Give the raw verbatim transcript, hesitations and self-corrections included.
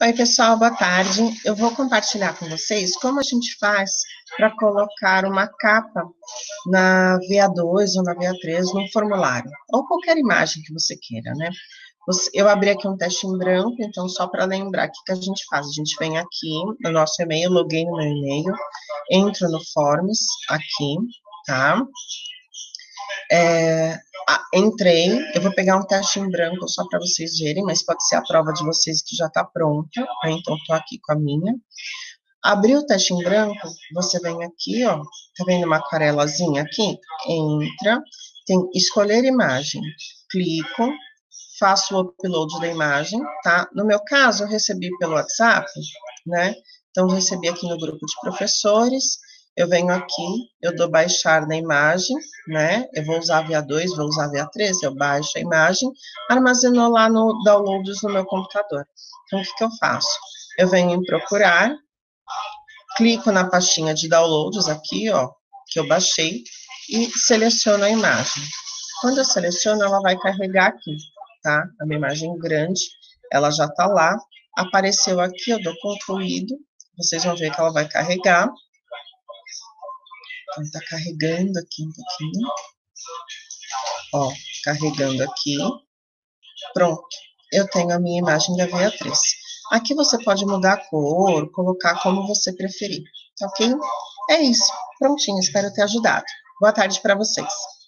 Oi, pessoal, boa tarde. Eu vou compartilhar com vocês como a gente faz para colocar uma capa na V A dois ou na V A três no formulário, ou qualquer imagem que você queira, né? Eu abri aqui um teste em branco, então só para lembrar o que, que a gente faz. A gente vem aqui no nosso e-mail, loguei no meu e-mail, entro no Forms aqui, tá? É, entrei, eu vou pegar um teste em branco só para vocês verem, mas pode ser a prova de vocês que já está pronta, né? Então estou aqui com a minha. Abri o teste em branco, você vem aqui, ó, tá vendo uma aquarelazinha aqui? Entra, tem escolher imagem, clico, faço o upload da imagem, tá? No meu caso, eu recebi pelo WhatsApp, né? Então, eu recebi aqui no grupo de professores, eu venho aqui, eu dou baixar na imagem, né? Eu vou usar a V A dois, vou usar a V A três, eu baixo a imagem, armazenou lá no Downloads no meu computador. Então, o que que eu faço? Eu venho em procurar, clico na pastinha de downloads aqui, ó, que eu baixei, e seleciono a imagem. Quando eu seleciono, ela vai carregar aqui, tá? A minha imagem grande, ela já tá lá. Apareceu aqui, eu dou concluído. Vocês vão ver que ela vai carregar. Então, tá carregando aqui um pouquinho. Ó, carregando aqui. Pronto. Eu tenho a minha imagem da V A três. Aqui você pode mudar a cor, colocar como você preferir, tá ok? É isso. Prontinho, espero ter ajudado. Boa tarde para vocês.